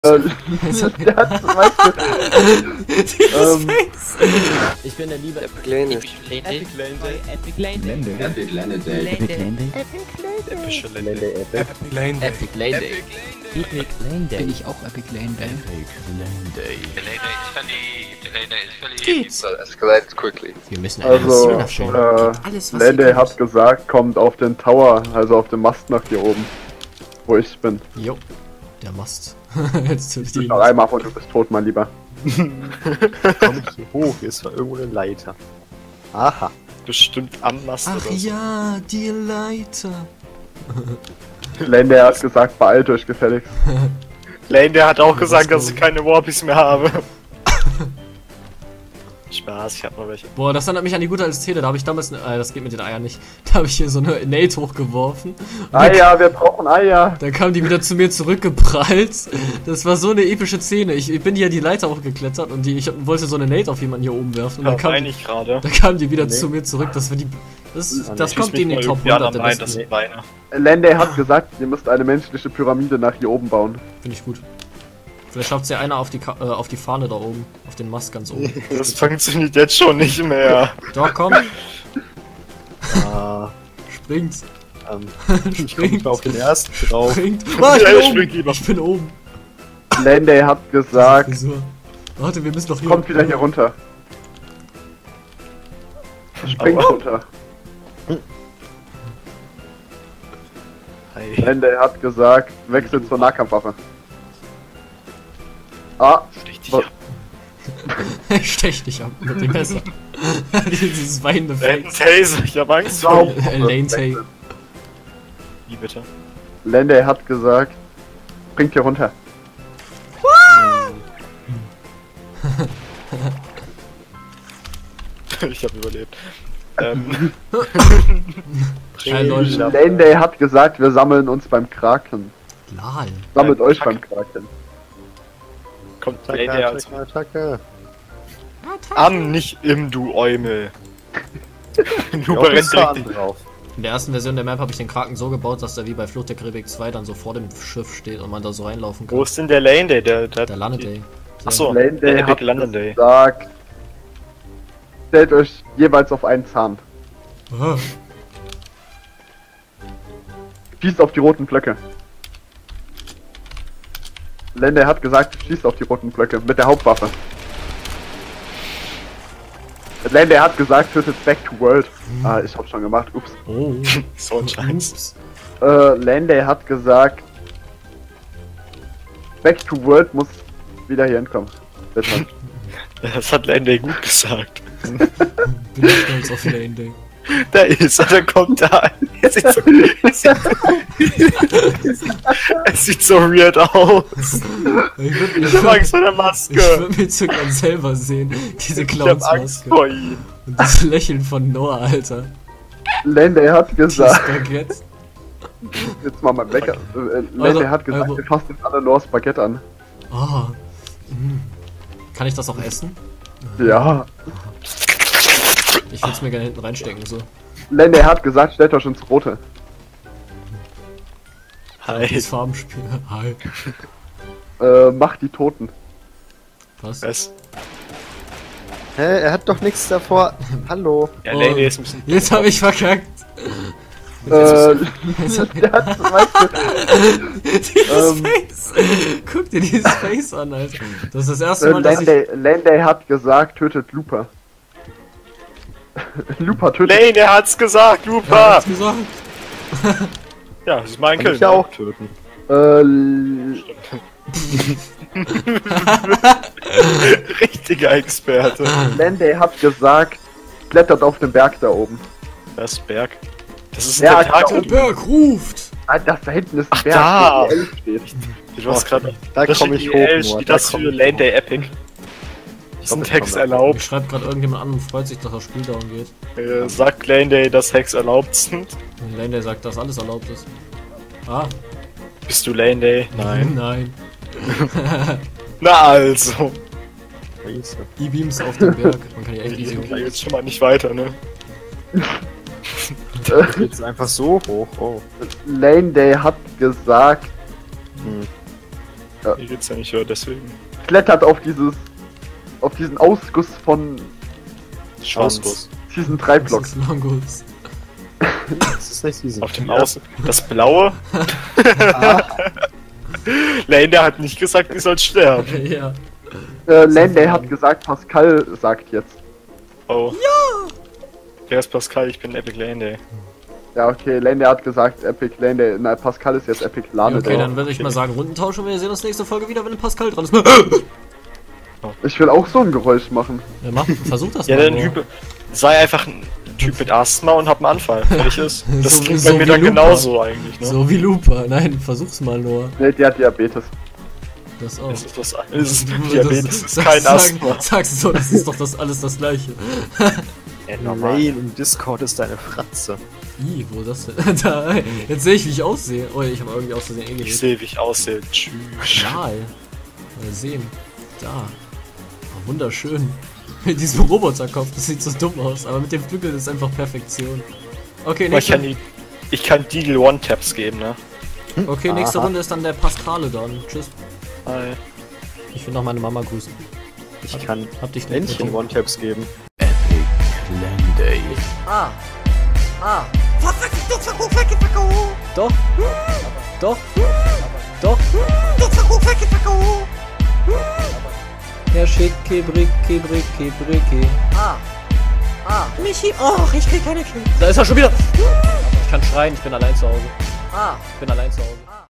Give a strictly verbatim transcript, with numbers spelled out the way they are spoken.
Der hat zum Beispiel. ähm, ich bin der liebe Epic Lane. Epic Lane. Epic Lane. Epic Lane Day. Epic Lane Day. Epische Lane Day. Epic Lane Day. Epic Lane Day. Epic Lane Day. Bin ich auch Epic Lane Day. Epic Lane Day. So escalates quickly. Wir müssen also, alles äh, alles, was Lande ihr hat könnt. gesagt, kommt auf den Tower, also auf den Mast nach hier oben. Wo ich bin. Jo, der Mast. Jetzt tue ich Ich die noch einmal und du bist tot, mein Lieber. Komm hier hoch, hier ist doch irgendwo eine Leiter. Aha. Bestimmt am Mast Ach oder so. ja, die Leiter. Lande hat gesagt, beeilt euch gefälligst. Lane, der hat auch Ja, gesagt, was dass ich keine Warpies mehr habe. Spaß, ich hab noch welche. Boah, das erinnert mich an die gute alte Szene, da habe ich damals, ne, äh, das geht mit den Eiern nicht, da habe ich hier so eine Nate hochgeworfen. Und Eier, wir brauchen Eier. dann kam die wieder zu mir zurückgeprallt. Das war so eine epische Szene. Ich, ich bin hier die Leiter hochgeklettert und die, ich wollte so eine Nate auf jemanden hier oben werfen. Und Da dann kam, weine ich gerade. da kam die wieder Nee. zu mir zurück. Das war die, das, Ah, das nee, kommt schieß in die mich Top mal hundert der irgendwie an, das besten. sind Weine. Lande hat gesagt, ihr müsst eine menschliche Pyramide nach hier oben bauen. Finde ich gut. Vielleicht schafft ja einer auf die, Ka äh, auf die Fahne da oben. Auf den Mast ganz oben. Das funktioniert jetzt schon nicht mehr. Doch, komm. Ah, Springt. ähm, ich komm nicht mal auf den ersten drauf. Springt. Ah, ich Ja, bin ich oben. spring lieber. Ich bin oben. Lande hat gesagt, Frisur. Warte, wir müssen doch hier. kommt wieder hier runter. Springt Aua. runter. Hi. Lande hat gesagt, wechselt zur Nahkampfwaffe. Ah, Stich dich was? ab. Ich stech dich ab mit dem Messer. Dieses weinende Da hinten Face. Taser, ich hab Angst vor ihm. Hauptwaffe. Lane Tay. Wie bitte? Lande hat gesagt, springt hier runter. Ich hab überlebt. Ähm. Hi, Leute. Lande hat gesagt, wir sammeln uns beim Kraken. Lal. Sammelt Beim euch Kraken. beim Kraken. Kommt Attacke, Lane als Attacke, Attacke. an, nicht im, du Eumel. Du Ja, brennst Faden richtig. drauf. In der ersten Version der Map habe ich den Kraken so gebaut, dass der wie bei Flucht der Karibik zwei dann so vor dem Schiff steht und man da so reinlaufen kann. Wo ist denn der Lane Day? Der, der, Der Landet Day. Achso, Lane der Day hat Epic London Day. gesagt, stellt euch jeweils auf einen Zahn. Ah. Schießt auf die roten Blöcke. Lande hat gesagt, schießt auf die roten Blöcke mit der Hauptwaffe. Lande hat gesagt, tötet Back to World. Ah, ich hab's schon gemacht, ups. Oh. So ein Scheiß. Ups. Äh, Lande hat gesagt, Back to World muss wieder hier hinkommen. Bitte. Das hat Lane Day gut gesagt. Bin ich stolz auf Lane Day. Da ist er, da kommt er. Es sieht so, es sieht, es sieht so weird aus. Ich würde Ich hab Angst vor der ich Maske. würd mich so gern selber sehen. Diese Ich hab Angst Clownsmaske. vor ihm. Und das Lächeln von Noah, Alter. Lande hat Die gesagt, Spaghetti. jetzt mal mein Bäcker. Äh, Lande Also, hat gesagt, also- wir fassen jetzt alle nur Spaghetti an. Oh. Mm. Kann ich das auch essen? Ja. Ich würde es mir gerne hinten reinstecken, so. Lande hat gesagt, stellt euch ins Rote. Hi. Das Farbenspiel. Hi. Äh, macht die Toten. Was? Was? Hä, er hat doch nichts davor. Hallo. Ja, Oh. Lane Day ist ein bisschen. Jetzt habe ich verkackt. Äh, der hat zum Beispiel, Dieses Ähm. Face. Guck dir dieses Face an, Alter. Das ist das erste äh, Mal, dass ich... Lande, Lande hat gesagt, tötet Looper. Looper tötet. Lane, er hat's gesagt, Ja, Lupa! hat's gesagt. Ja, das ist mein Kann Kill. ich ja auch töten. Äh, L- Richtiger Experte. Lande hat gesagt, klettert auf den Berg da oben. Das Berg. Das ist ein Ja, Der Tentakel. Berg ruft. Ah, das da hinten ist ein Ach, Berg, da. wo die Elf steht. Du hast gerade. Da das komm steht ich die hoch, L, nur. steht Da das komm für ich Lane hoch. Day Epic. Ist ein ich Text komm da. Mich erlaubt. schreibt gerade irgendjemand an und freut sich, dass das Spiel down geht. Äh, sagt Lane Day, dass Hacks erlaubt sind. Und Lane, der sagt, dass alles erlaubt ist. Ah. Bist du Lane Day? Nein. Nein. Na also. Scheiße. E-Beams auf dem Berg. Man kann ja echt easy Ich hoch. geh jetzt schon mal nicht weiter, ne? Jetzt einfach so hoch. Oh. Lane Day hat gesagt, Hm. Hier geht's ja nicht höher, deswegen. Klettert auf dieses, auf diesen Ausguss von Schwanz. diesen drei Das Blocks. ist Longus. Das ist nicht diese. Auf dem Aus. Das Blaue. Lane hat nicht gesagt, ich soll sterben. Ja. Äh, Landay hat gesagt, Pascal sagt jetzt. Oh. Ja! Wer ist Pascal? Ich bin Epic Lane. Ja, okay, Landay hat gesagt, Epic Landay. Nein, Pascal ist jetzt Epic Lane. Okay, dann würde ich mal sagen, Rundentausch und wir sehen uns nächste Folge wieder, wenn Pascal dran ist. Ich will auch so ein Geräusch machen. Ja, mach, versuch das Ja, mal. dann Bro. Hype. Sei einfach ein Typ mit Asthma und hab einen Anfall. Fertig ist. Das So- klingt so bei mir wie dann Lupa. genauso eigentlich, ne? So wie Lupa. Nein, versuch's mal nur. Ne, die hat Diabetes. Das auch. Das ist was. Das ist Diabetes, das ist sag- kein sag- Asthma. Sagst du so, das ist doch das alles das gleiche. Ja, Lane im Discord ist deine Fratze. Ih, wo das denn? Da, jetzt sehe ich, wie ich aussehe. Oh, ich habe irgendwie aus Versehen Ich eingelegt. sehe, wie ich aussehe. Tschüss. Mal. Mal sehen. Da. Oh, wunderschön. Mit diesem Roboterkopf, das sieht so dumm aus, aber mit dem Flügel ist einfach Perfektion. Okay, Aber Ich nächste, kann, die- ich kann Deagle One-Taps geben, ne? okay, nächste Aha. Runde ist dann der Pascale dann. Tschüss. Hi. Ich will noch meine Mama grüßen. Ich kann Hab dich nicht Männchen One-Taps geben. Ah. Ah. Doch. Doch. Doch. Ja, schicke, bricke, bricke, bricke. Ah. Ah. Michi, oh, ich krieg keine Kinder. Da ist er schon wieder. Ich kann schreien, ich bin allein zu Hause. Ah. Ich bin allein zu Hause.